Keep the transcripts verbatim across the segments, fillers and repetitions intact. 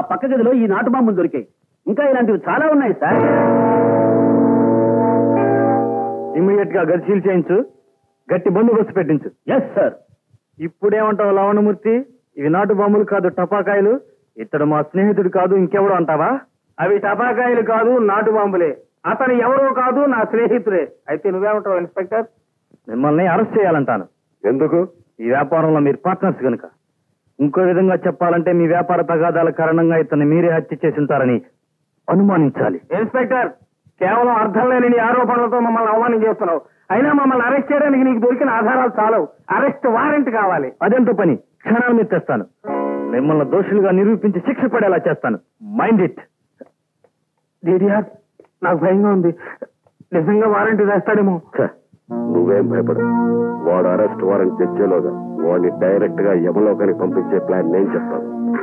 పక్క గదిలో ఈ నాటు బాంబులు దొరికాయి. ఇంకా ఇలాంటివి చాలా ఉన్నాయి సార్. ఇమ్మీడియట్ గా గది సీల్ చేయించు, గట్టి బందోబస్తు పెట్టించు. Yes sir. ఇప్పుడేమంటావు లవణమూర్తి? ఇవి నాటు బాంబులు కాదు, టపాకాయలు. ఇతడు మా స్నేహితుడు కాదు, ఇంకెవడు అంటావా? అవి టపాకాయలు కాదు, నాటు బాంబులే. అతను ఎవరో కాదు, నా స్నేహితుడే. అయితే నువ్వేమంటావు ఇన్స్పెక్టర్? మిమ్మల్ని అరెస్ట్ చేయాలంటాను. ఎందుకు? ఈ వ్యాపారంలో మీరు పార్ట్నర్స్ కనుక. ఇంకో విధంగా చెప్పాలంటే మీ వ్యాపార తగాదాల కారణంగా ఇతన్ని మీరే హత్య చేసి ఉంటారని అనుమానించాలి. ఇన్స్పెక్టర్, కేవలం అర్థం లేని నీ ఆరోపణలతో మమ్మల్ని అవమానం చేస్తున్నావు. అయినా మమ్మల్ని అరెస్ట్ చేయడానికి నీకు దొరికిన ఆధారాలు చాలవు. అరెస్ట్ వారెంట్ కావాలి. అదెంత పని, క్షణాల మీద తెస్తాను. మిమ్మల్ని దోషులుగా నిరూపించి శిక్ష పడేలా చేస్తాను. Mind it. డీడీఆర్, నాకు భయంగా ఉంది. నిజంగా వారెంట్ వేస్తాడేమో. నువ్వేం భయపడు. వాడు అరెస్ట్ వారెంట్ తెచ్చేలోగా వాడిని డైరెక్ట్ గా యమలోకానికి పంపించే ప్లాన్ నేను చెప్తాను.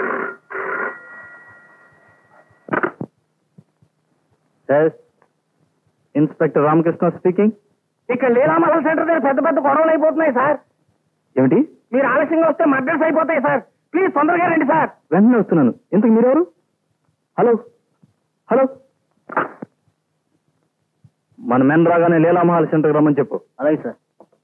Inspector Ramakrishna speaking. ఇక్కడ లీలామహల్ సెంటర్ దగ్గర పెద్ద పెద్ద గొడవలు అయిపోతున్నాయి సార్. ఏమిటి? మీరు ఆలస్యంగా వస్తే మర్డర్స్ అయిపోతాయి సార్. ప్లీజ్ తొందరగా రండి సార్. వెంటనే వస్తున్నాను. ఇంతకు మీరెవరు? హలో హలో మన మెన్ రాగానే లీలామహల్ సెంటర్కి రమ్మని చెప్పు. అలాగే సార్.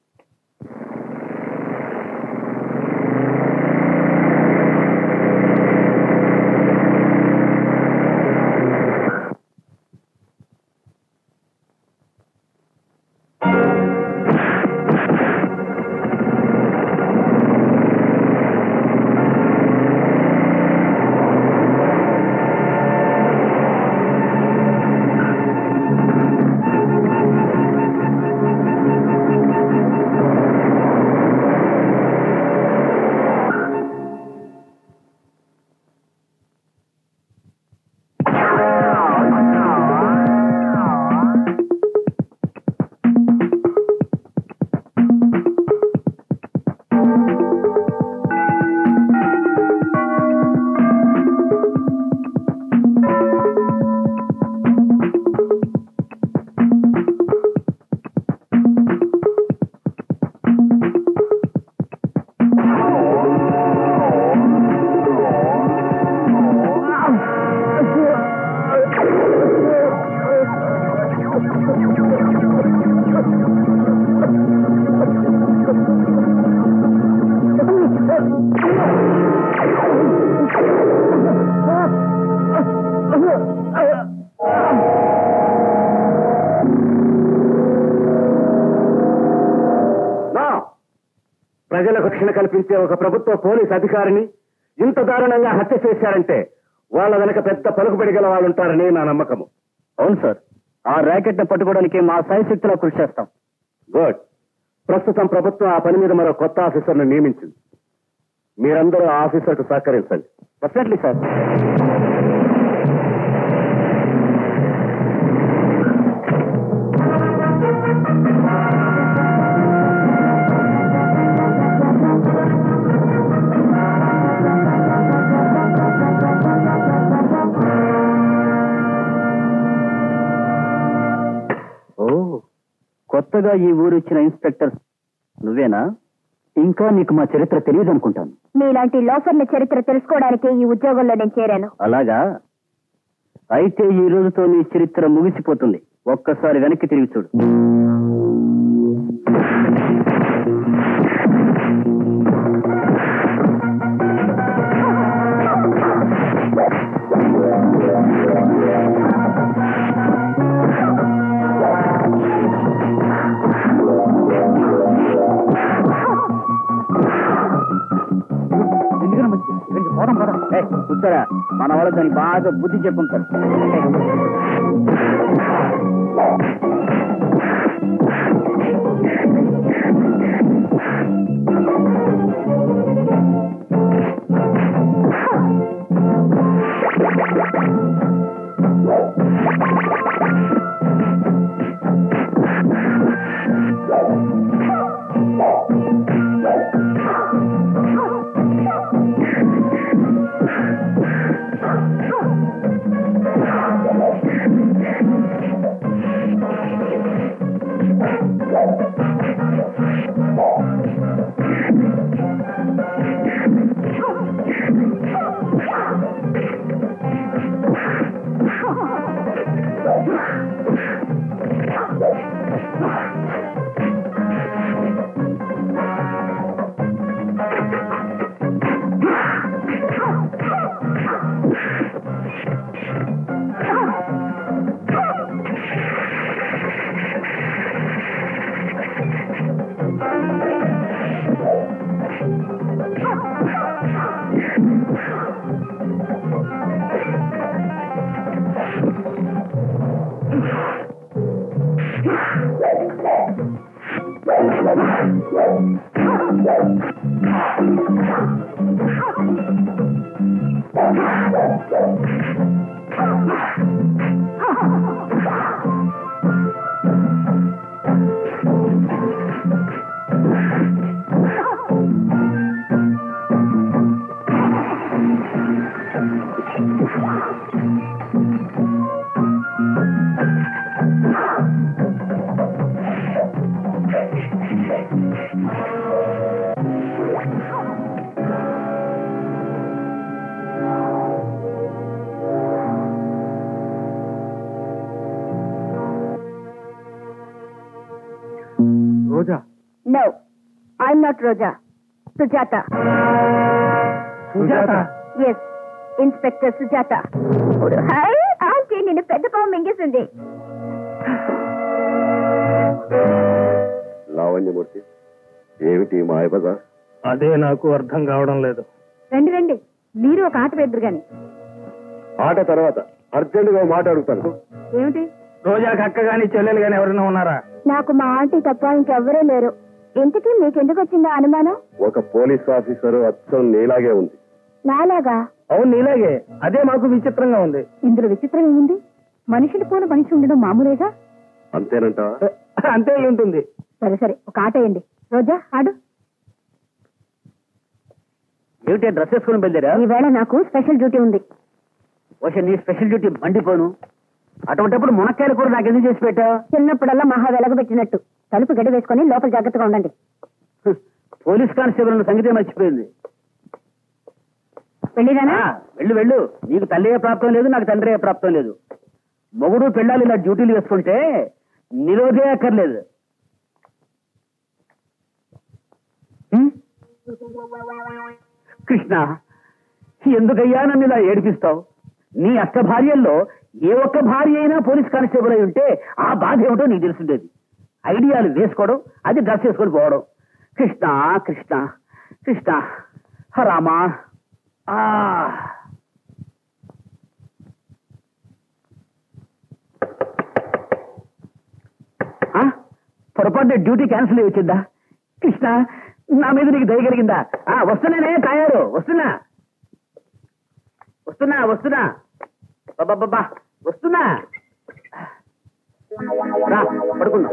ప్రజలకు రక్షణ కల్పించే ఒక ప్రభుత్వ పోలీస్ అధికారిని ఇంత దారుణంగా హత్య చేశారంటే వాళ్ళ వెనక పెద్ద పలుకుబడి గల వాళ్ళు ఉంటారని నా నమ్మకము. అవును సార్. ఆ ర్యాకెట్ ని పట్టుకోవడానికి మా సాయశక్తిలో కృషి చేస్తాం. గుడ్. ప్రస్తుతం ప్రభుత్వం ఆ పని మీద మరో కొత్త ఆఫీసర్ను నియమించింది. మీరందరూ ఆ ఆఫీసర్కు సహకరించండి. Definitely sir. కొత్తగా ఈ ఊరు ఇచ్చిన ఇన్స్పెక్టర్ నువ్వేనా? ఇంకా నీకు మా చరిత్ర తెలియదు అనుకుంటాను. మీలాంటి లోఫర్ల చరిత్ర తెలుసుకోవడానికి ఈ ఉద్యోగంలో నేను చేరాను. అలాగా? అయితే ఈ రోజుతో నీ చరిత్ర ముగిసిపోతుంది. ఒక్కసారి వెనక్కి తిరిగి చూడు. కూర్చోరా, మన వాళ్ళు దానికి బాగా బుద్ధి చెప్పుకుంటారు. I'm not Roja, Sujatha. Sujatha? Yes, inspector Sujatha. Hi aunty, నిన్ను పెద్ద పాము మింగేసింది. లావణ్యమూర్తి, ఏమిటి మాయబజా? అదే నాకు అర్థం కావడం లేదు. రండి రండి, మీరు ఒక ఆట వేద్దరు గాని. ఆట తర్వాత అర్జెంటుగా మాట అడుగుతాను. ఏమిటి? రోజాకి అక్క గాని చెల్లెలు గాని ఎవరైనా ఉన్నారా? నాకు మా ఆంటీ తప్ప ఇంకెవ్వరూ లేరు. ఇంతకీ మీకెందుకు వచ్చిందా అనుమానం? ఒక పోలీస్ ఆఫీసర్ అచ్చం నీలాగే ఉంది. నాలాగా? అవును, నీలాగే. అదే మాకు విచిత్రంగా ఉంది. ఇందులో విచిత్రం ఏముంది? మనుషులు పోల మనిషి ఉండడం మామూలేగా. అంతేనంటావా? అంతే అయి ఉంటుంది. సరే సరే, ఒక ఆట వేయండి. రోజా ఆడు. ఏమిటి డ్రెస్ వేసుకుని బయలుదేరా? ఈవేళ నాకు స్పెషల్ డ్యూటీ ఉంది. వచ్చే నీ స్పెషల్ డ్యూటీ మండిపోను. అటువంటిప్పుడు మునక్కాయలు కూడా నాకు ఎందుకు చేసి పెట్టా? చిన్నప్పుడల్లా మహా వెలగబెట్టినట్టు తలుపు గడి వేసుకొని లోపల జాగ్రత్తగా ఉండండి. పోలీస్ కానిస్టేబుల్ సంగతి మర్చిపోయింది. వెళ్ళిరానా? వెళ్ళు వెళ్ళు. నీకు తల్లి ఏ ప్రాప్తం లేదు, నాకు తండ్రి ఏ ప్రాప్తం లేదు. మొగుడు పెళ్ళాలి ఇలా డ్యూటీలు వేసుకుంటే నిరోధే అక్కర్లేదు. కృష్ణ, ఎందుకయ్యా నన్ను ఇలా ఏడిపిస్తావు? నీ అష్ట భార్యల్లో ఏ ఒక్క భార్య అయినా పోలీస్ కానిస్టేబుల్ అయి ఉంటే ఆ బాధ ఏమిటో నీకు తెలుసుండేది. ఐడియాలు వేసుకోవడం, అది డ్రెస్ వేసుకొని పోవడం. కృష్ణ కృష్ణ కృష్ణ రామా. పొరపాటు డ్యూటీ క్యాన్సిల్ అయ్యి వచ్చిందా? కృష్ణ, నా మీద నీకు దయ కలిగిందా? వస్తున్నానే, తయారు. వస్తున్నా వస్తున్నా వస్తున్నా బాబా వస్తున్నా. రా పడుకుందాం.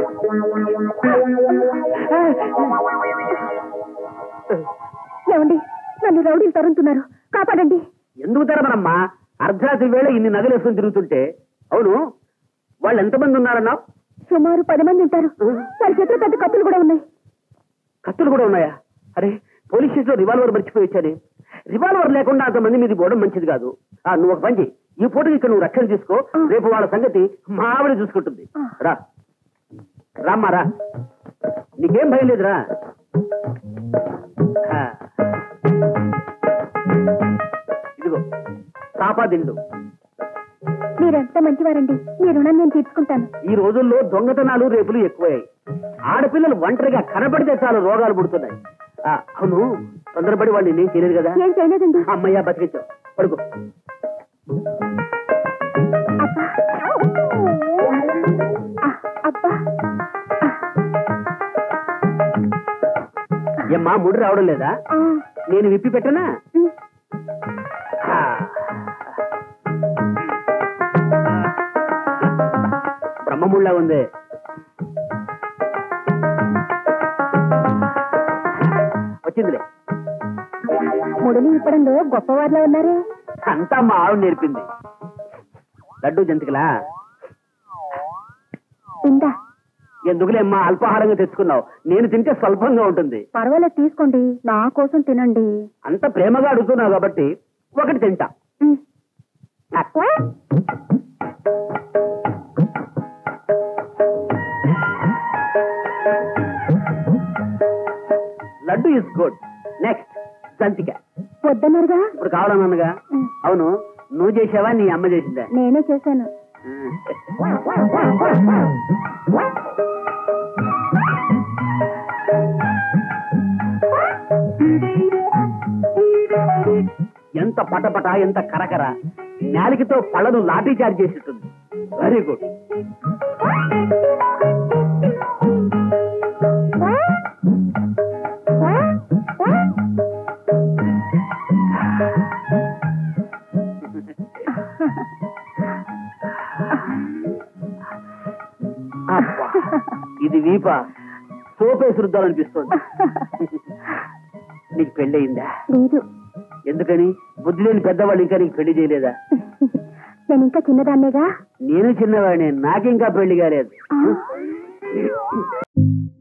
ఏమండి, నన్ను రౌడీలు తరుముతున్నారు, కాపాడండి. ఎందుకు తరమనమ్మా? అర్ధరాత్రి వేళ ఇన్ని నగలు వేసుకొని తిరుగుతుంటే. అవును, వాళ్ళు ఎంతమంది ఉన్నారన్నావు? సుమారు పది మంది ఉంటారు. వాళ్ళ చేతిలో పెద్ద కత్తులు కూడా ఉన్నాయి. కత్తులు కూడా ఉన్నాయా? అరే, పోలీస్ స్టేషన్ లో రివాల్వర్ మర్చిపోయి వచ్చాను. రివాల్వర్ లేకుండా అంతమంది మీది పోవడం మంచిది కాదు. నువ్వు ఒక పని చెయ్యి, ఈ పూటకి ఇక్కడ నువ్వు రక్షణ తీసుకో. రేపు వాళ్ళ సంగతి మా ఆవిడ చూసుకుంటుంది. రా రామ్మా రా, నీకేం భయం లేదురా. ఇదిగో చాపా దిండు. మీరెంత మంచివారండి, మీ రుణం నేను తీర్చుకుంటాను. ఈ రోజుల్లో దొంగతనాలు రేపులు ఎక్కువయ్యాయి. ఆడపిల్లలు ఒంటరిగా కనబడితే చాలు రోగాలు పుడుతున్నాయి. అవును, తొందరపడి వాళ్ళు నేనేం చేయలేదు కదా? ఏం చేయలేదండి. అమ్మయ్యా, బతికించావు. పడుకో. ఏమ్మా, ముడి రావడం లేదా? నేను విప్పి పెట్టనా? బ్రహ్మముళ్ళ ఉంది. వచ్చిందిలే. ముడిని ఇప్పడంలో గొప్పవారిలో ఉన్నారే. అంతా మా ఆవిడ నేర్పింది. లడ్డు జంతికలా? తిందా? ఎందుకులేమ్మా, అల్పాహారంగా తెచ్చుకున్నావు. నేను తింటే స్వల్పంగా ఉంటుంది. పర్వాలేదు, తీసుకోండి, నా కోసం తినండి. అంత ప్రేమగా అడుగుతున్నావు కాబట్టి ఒకటి తింటా. Laddu is good. Next jantika. వద్దన్నారుగా? ఇప్పుడు కావాలన్నానుగా. అవును, నువ్వు చేసావా నీ అమ్మ చేసిందా? నేనే చేశాను. ఎంత పటపట, ఎంత కరకర. నాలికతో పళ్ళను లాఠీ చార్జ్ చేసేస్తుంది. Very good. ఇది వీప సోపేసి రుద్దాలనిపిస్తోంది. నీకు పెళ్లి అయిందా? లేదు. ఎందుకని? బుద్ధి లేని పెద్దవాళ్ళు ఇంకా నీకు పెళ్లి చేయలేదా? నేను ఇంకా చిన్నదాన్నేగా. నేను చిన్నవాడిని, నాకింకా పెళ్లి కాలేదు.